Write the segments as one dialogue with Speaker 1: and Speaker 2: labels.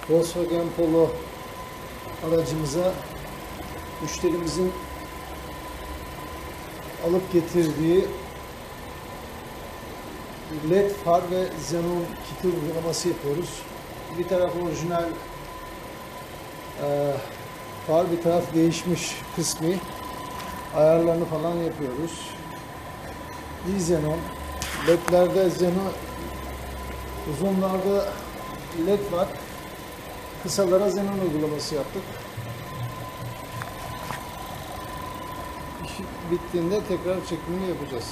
Speaker 1: Volkswagen Polo aracımıza müşterimizin alıp getirdiği LED far ve xenon kiti uygulaması yapıyoruz. Bir taraf orijinal far, bir taraf değişmiş kısmi. Ayarlarını falan yapıyoruz. Xenon, LED'lerde xenon, uzunlarda LED var. Kısalara xenon uygulaması yaptık. İş bittiğinde tekrar çekimini yapacağız.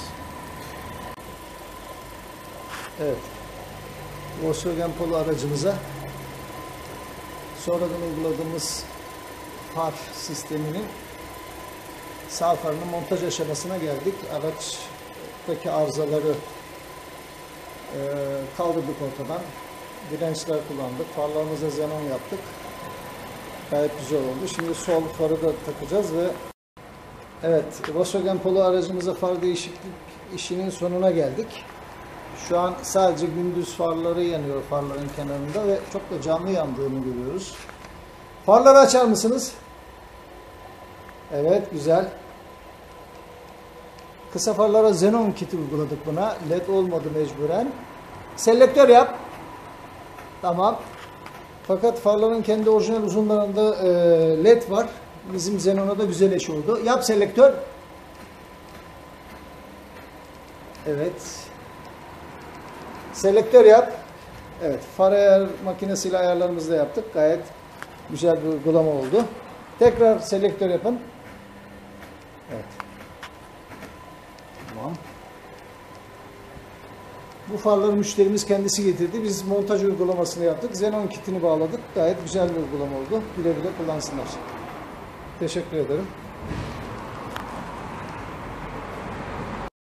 Speaker 1: Evet. Volkswagen Polo aracımıza sonradan uyguladığımız far sisteminin sağ farının montaj aşamasına geldik. Araçtaki arızaları kaldırdık ortadan. Dirençler kullandık. Farlarımıza xenon yaptık. Gayet güzel oldu. Şimdi sol farı da takacağız ve evet, Volkswagen Polo aracımıza far değişiklik işinin sonuna geldik. Şu an sadece gündüz farları yanıyor farların kenarında ve çok da canlı yandığını görüyoruz. Farları açar mısınız? Evet, güzel. Kısa farlara xenon kiti uyguladık buna. LED olmadı mecburen. Selektör yap. Tamam. Fakat farların kendi orijinal uzunlarında LED var. Bizim xenona da güzel eş oldu. Yap selektör. Evet. Selektör yap. Evet. Far ayar makinesiyle ayarlarımızı da yaptık. Gayet güzel bir uygulama oldu. Tekrar selektör yapın. Evet. Tamam. Bu farları müşterimiz kendisi getirdi. Biz montaj uygulamasını yaptık. Xenon kitini bağladık. Gayet güzel bir uygulama oldu. Güle güle kullansınlar. Teşekkür ederim.